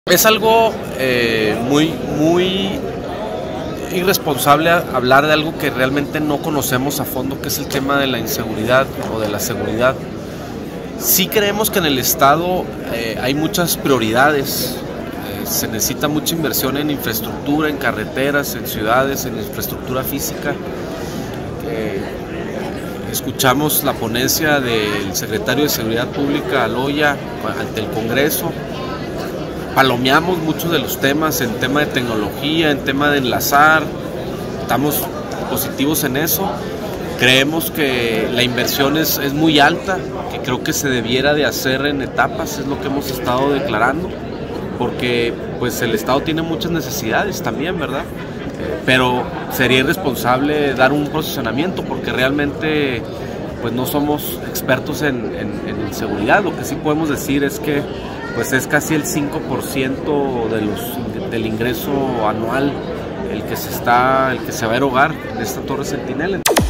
Es algo muy irresponsable hablar de algo que realmente no conocemos a fondo, que es el tema de la inseguridad o de la seguridad. Sí creemos que en el Estado hay muchas prioridades, se necesita mucha inversión en infraestructura, en carreteras, en ciudades, en infraestructura física. Escuchamos la ponencia del secretario de Seguridad Pública, Aloya, ante el Congreso. Palomeamos muchos de los temas, en tema de tecnología, en tema de enlazar, estamos positivos en eso. Creemos que la inversión es muy alta, que creo que se debiera de hacer en etapas, es lo que hemos estado declarando, porque pues el Estado tiene muchas necesidades también, ¿verdad? Pero sería irresponsable dar un posicionamiento, porque realmente pues no somos expertos en seguridad. Lo que sí podemos decir es que pues es casi el 5% del ingreso anual el que se va a erogar en esta Torre Centinela.